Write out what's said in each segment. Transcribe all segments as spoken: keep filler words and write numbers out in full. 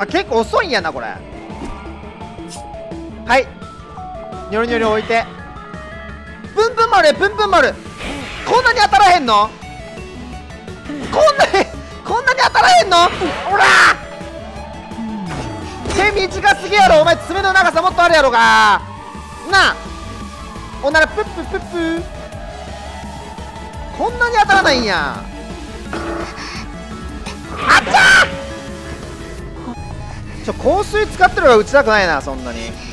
あ、結構遅いんやなこれ。はい、ニョロニョロ置いて、プンプン丸やプンプン丸、こんなに当たらへんの、こんなにこんなに当たらへんの、ほら手短すぎやろ、お前爪の長さもっとあるやろがなあ。おならプッププップ、こんなに当たらないんや。あっちゃー、ちょ香水使ってるから打ちたくないな、そんなに。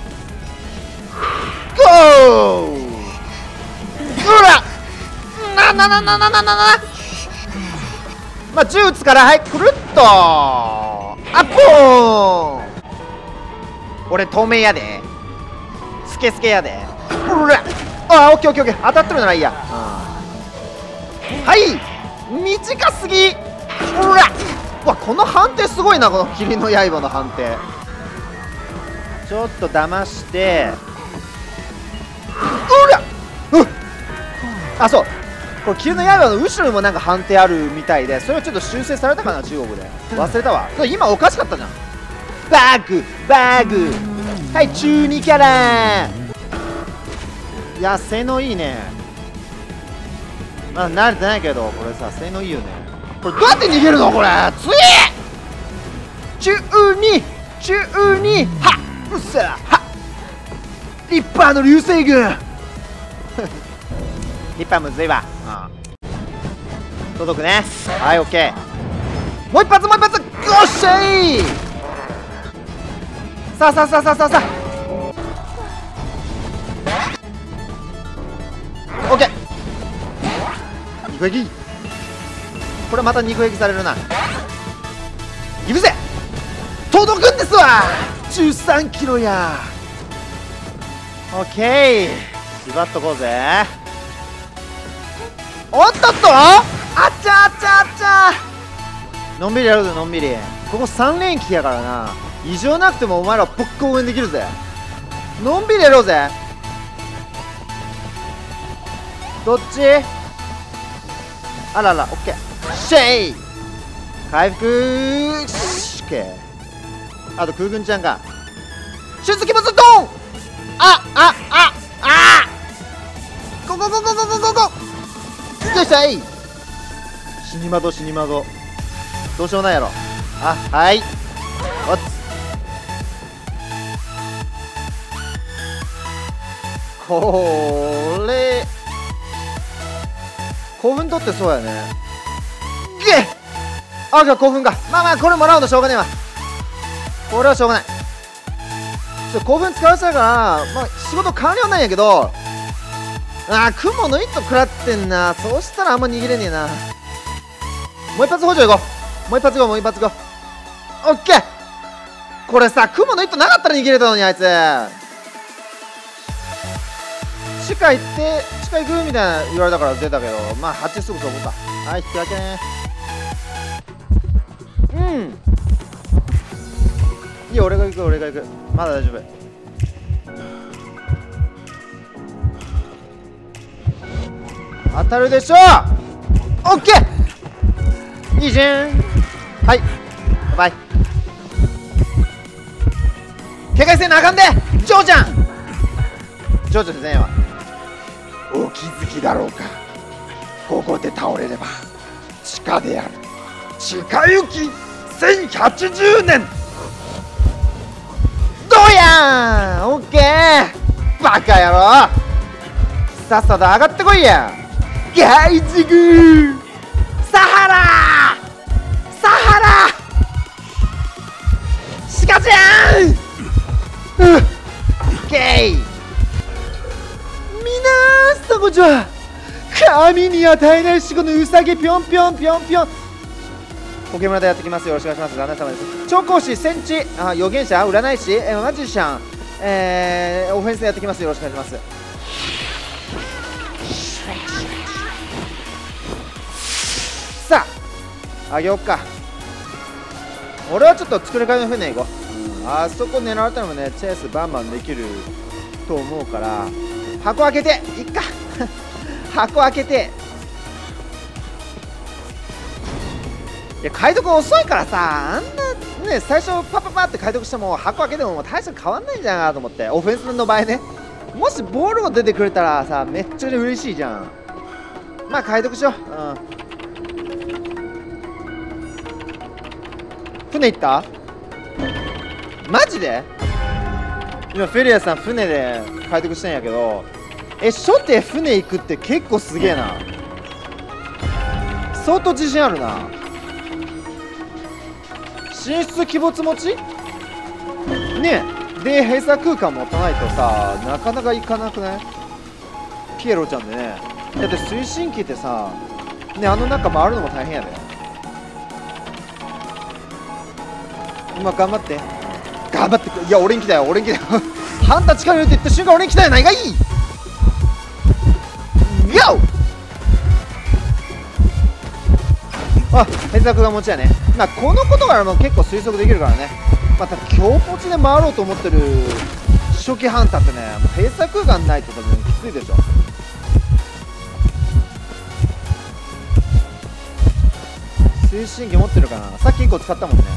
ゴー、うらなななななななな、まあ銃撃つから、はい、くるっとあっぽーん。俺透明やで、スケスケやで、うらあー、オッケーオッケーオッケー、当たってるならいいや、うん、はい、短すぎ、うらうわ、この判定すごいな、この霧の刃の判定。ちょっと騙して、うらうっ、あ、そう、これ霧の刃の後ろにもなんか判定あるみたいで、それをちょっと修正されたかな、中国で忘れたわ。それ今おかしかったじゃん。バグバグ、はい、中にキャラ、いや性能いいね。まだ慣れてないけどこれさ、性能いいよね。これどうやって逃げるのこれ、つい中に中に、はっ、うっせら、はっ、リッパーの流星群リッパーむずいわ、うん、届くね。はい、オッケー、もう一発もう一発、よっしゃい。さあさあさあさあさあさあ、オッケー、肉焼き、これまた肉焼きされるな。ギブせ届くんですわ、じゅうさんキロや。オッケー、縛っとこうぜ。おっとっと、あっちゃあっちゃあっちゃ、のんびりやるぜ、のんびり。ここさん連機やからな、異常なくてもお前らボッコ応援できるぜ。のんびりやろうぜ。どっち、あらら、オッケー、シェイ回復、オッケー。あと空軍ちゃんが手術鬼物ドン、ああああゴゴゴゴゴゴゴゴ、よっしゃい、死にまど死にまど、どうしようもないやろ。あ、はい、おっ、これ興奮取ってそうやね。ゲッ、あ、じゃあ興奮か、まあまあこれもらうのしょうがねえわ、これはしょうがない。ちょ興奮使わせたから、まあ、仕事完了なんやけど、あー、雲の糸食らってんな。そうしたらあんま逃げれねえな。もう一発補助いこう、もう一発いこう、もう一発いこう、オッケー。これさ、雲の糸なかったら逃げれたのに、あいつ地下行って地下行くみたいな言われたから出たけど、まあはちすぐそこか。はい、引き分けね。うん、いいよ、俺が行く俺が行く、まだ大丈夫。当たるでしょう。オッケー、いいじゃん。はい、バイバイ。警戒せなあかんで、ジョーちゃん、ジョーちゃんでせんわ。お気づきだろうか、ここで倒れれば地下である地下行きせんひゃくはちじゅうねん。どうやん、オッケー、バカ野郎、さっさと上がってこいや。ガイジグサハラサハラシカちゃん、うっ、オッケー。みなさんこんにちは。神に与えない死後のウサギぴょんぴょんぴょんぴょん、ポケ村でやってきます。よろしくお願いします。旦那様です。調香師、戦地、あ、預言者、占い師、えー、マジシャン、えー、オフェンスでやってきます。よろしくお願いします。さあ、あげよっか。俺はちょっと作り替えの船行こう。あそこ狙われたのもね、チェイスバンバンできると思うから、箱開けていっか箱開けて、いや解読遅いからさ、あんね、最初パパパって解読しても箱開けても大して変わんないんじゃないかなと思って、オフェンスの場合ね。もしボールが出てくれたらさ、めっちゃ嬉しいじゃん。まあ解読しよう。うん、船行った？マジで？今フェリアさん船で解読してんやけど、え、初手船行くって結構すげえな。相当自信あるな。進出鬼没持ちねえ。で閉鎖空間持たないとさ、なかなか行かなくない？ピエロちゃんでね。だって推進機ってさね、あの中回るのも大変やで。今頑張って頑張って。いや俺に来たよ、俺に来たよハンター力入れて言った瞬間俺に来たやないかい。YO！ あ、閉鎖空間持ちやね。まあこのことからも結構推測できるからね。また強ポチで回ろうと思ってる初期ハンターってね、もう閉鎖空間ないと多分きついでしょ。推進機持ってるかな。さっきいっこ使ったもんね。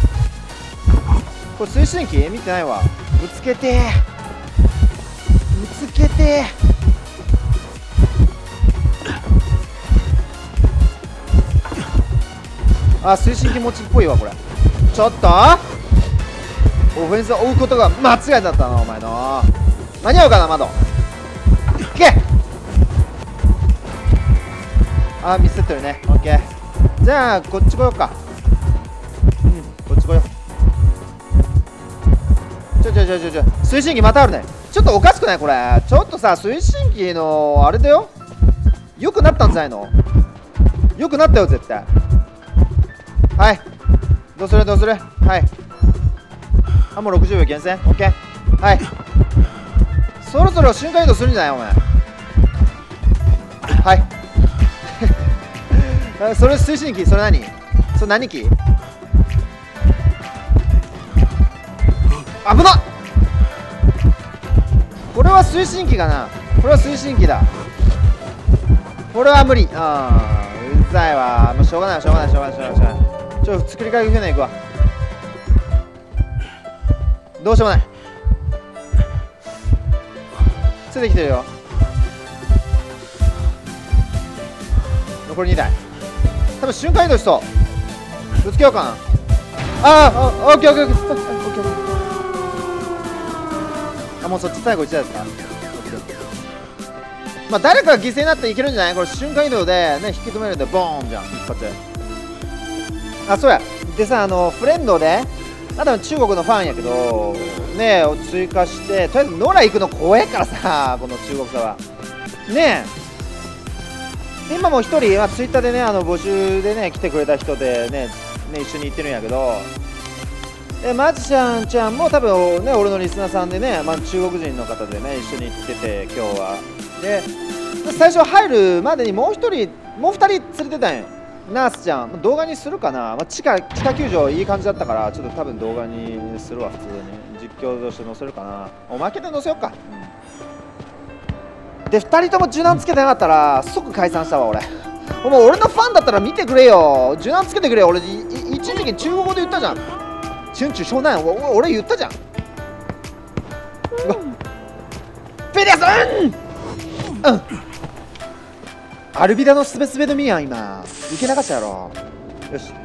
これ推進機見てないわ。ぶつけてぶつけてあ、推進機持ちっぽいわこれ。ちょっとオフェンスを追うことが間違いだったなお前の。間に合うかな窓。いけ。あーミスってるね。オッケー。じゃあこっち来ようか。うんこっち来よう。ちょちょちょちょちょ推進機またあるね。ちょっとおかしくないこれ。ちょっとさ推進機のあれだよ。よくなったんじゃないの？よくなったよ絶対。はい、どうするどうする。はい、あ、もうろくじゅうびょう厳選。オッケー。はい、そろそろ瞬間移動するんじゃないお前。はいそれ推進機、それ何それ何機？危なっ。これは推進機かな。これは推進機だ。これは無理。ああうざいわ。もうしょうがないしょうがないしょうがないしょうがないしょうがない。ちょっと作り替え船行くわ。どうしようもない。ついてきてるよ。残りにだい。多分瞬間移動しそう。ぶつけようかな。ああ、オッケーオッケーオッケーオッケーオッケー。あ、もうそっち最後いちだいですか。まあ誰かが犠牲になっていけるんじゃない？これ瞬間移動でね引き止めるんでボーンじゃん一発。あ、そうや。でさ、あのフレンドであとは中国のファンやけどねえを追加して、とりあえず野良行くの怖えからさ、この中国さはねえ。今も一人、まあ、ツイッターでねあの募集でね来てくれた人でねね一緒に行ってるんやけど、えマジシャンちゃんも多分ね俺のリスナーさんでね、まあ、中国人の方でね一緒に行ってて今日は。で最初入るまでにもう一人もう二人連れてたんよ。ナースちゃん動画にするかな、まあ、地下地下球場いい感じだったからちょっと多分動画にするわ。普通に実況として載せるかな。おまけで載せようか、うん、でふたりとも柔軟つけてなかったら即解散したわ俺。お前俺のファンだったら見てくれよ。柔軟つけてくれよ。俺い一時期中国語で言ったじゃん。チュンチュ湘南俺言ったじゃん。うわフェリアさん、うん、アルビダのすべすべのミやん今受け流したやろ。よし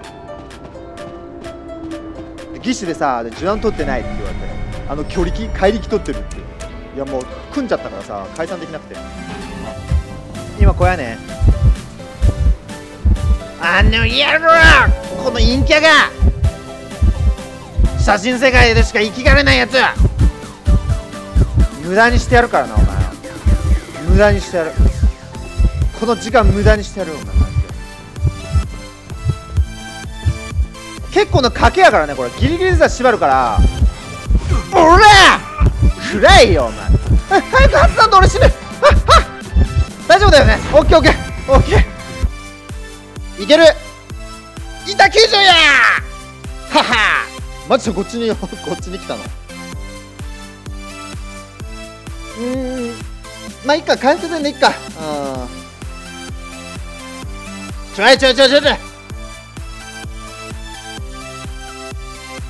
義手でさ受難取ってないって言われて、あの距離機怪力取ってるって。いやもう組んじゃったからさ解散できなくて今こやね。あの野郎この陰キャが写真世界でしか生きられないやつ無駄にしてやるからなお前。無駄にしてやる。この時間無駄にしてやるお前。結構な賭けやからねこれ。ギリギリでさ縛るから。おら暗いよお前。早く発散と俺死ぬ。大丈夫だよね。オッケーオッケーオッケーいける。いた救助やはは。マジでこっちにこっちに来たの。うーんまあいっか関節でいっか。うんちょいちょいちょいちょいちょい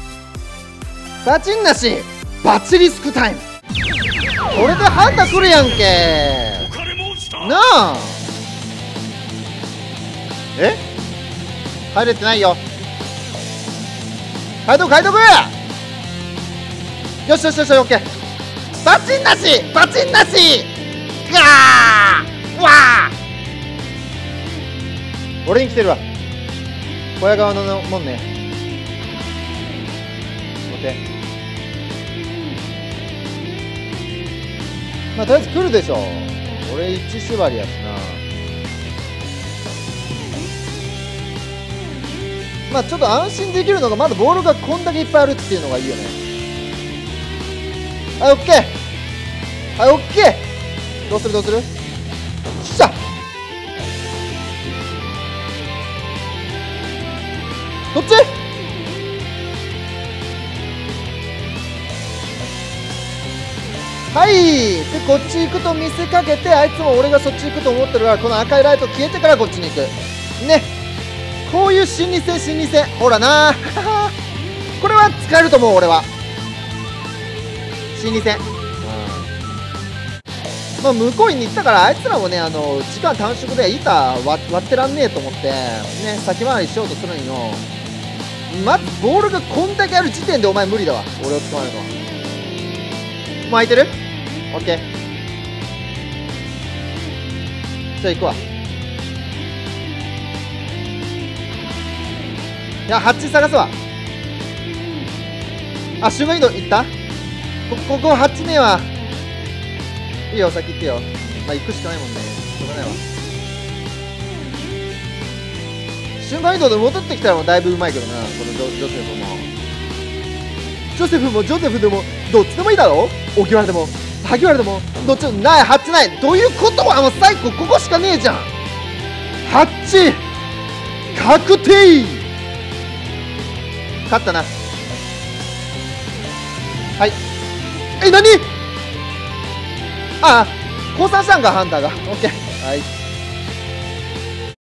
バチンなしバチリスクタイム。これでハンタ来るやんけなあ。え入れてないよ。変えとく変えとく。よしよしよし、オッケー。バチンなしバチンなしガーわあ。俺に来てるわ。小屋側のもんね。オッケー。まあとりあえず来るでしょ。俺一縛りやしな。まあちょっと安心できるのがまだボールがこんだけいっぱいあるっていうのがいいよね。はい、オッケー。はい、オッケー。どうするどうする。しゃどっち。はい。でこっち行くと見せかけて、あいつも俺がそっち行くと思ってるから、この赤いライト消えてからこっちに行くね。こういう心理戦心理戦、ほらなこれは使えると思う。俺は心理戦、うん、まあ向こうに行ったから、あいつらもね、あの時間短縮で板割ってらんねえと思ってね、先回りしようとするんよ。まずボールがこんだけある時点でお前無理だわ、俺を捕まえるのは。もう空いてる？オッケー。じゃあ行くわ。いや、ハッチ探すわ。あ、瞬間移動行った。こここハッチねえわ。いいよ、先行ってよ。まあ行くしかないもんね、しょうがないわ。瞬間移動で戻ってきたらもうだいぶうまいけどな、このジョジョセフもジョセフもジョセフでもどっちでもいいだろ。荻原でも萩原でもどっちでもない。ハッチない。どういうこと。あの最後ここしかねえじゃん。ハッチ確定。勝ったな。はい。え、何。ああ降参したんかハンターが。オッケー。はい。